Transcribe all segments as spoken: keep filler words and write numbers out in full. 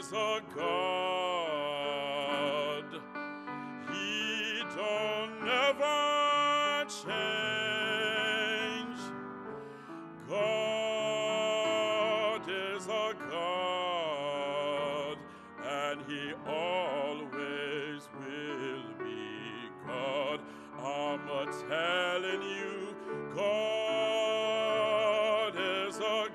is a God. He don't never change. God is a God, and He always will be God. I'm a telling you, God is a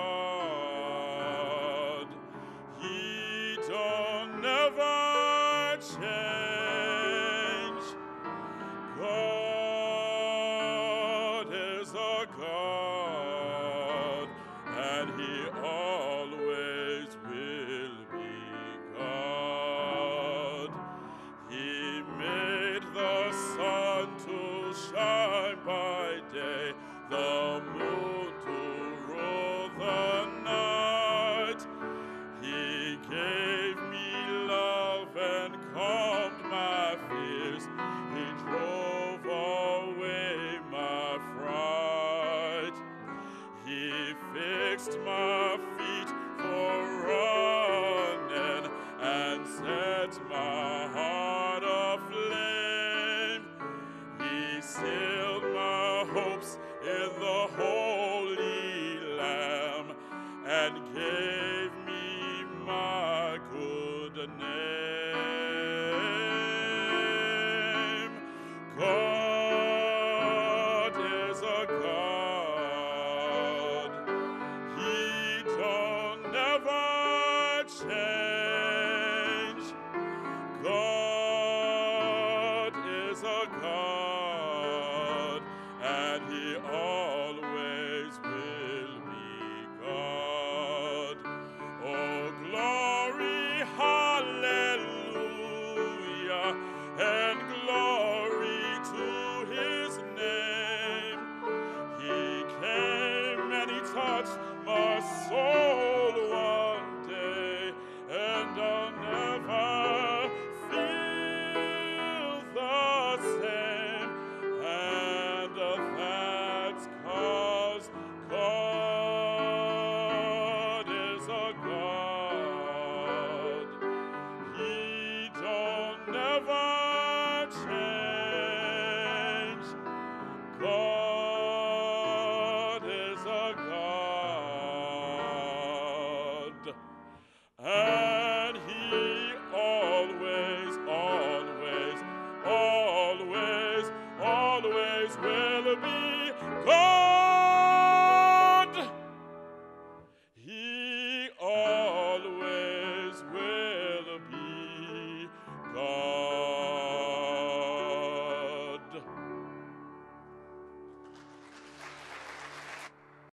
God. He don't never change. God is a God, and He always will be God. He made the sun to shine by day, the moon to rule the night. He gave me love and calmed my fears. He drove away my fright. He fixed my feet for running and set my heart aflame. He sealed my hopes in the Holy Lamb and gave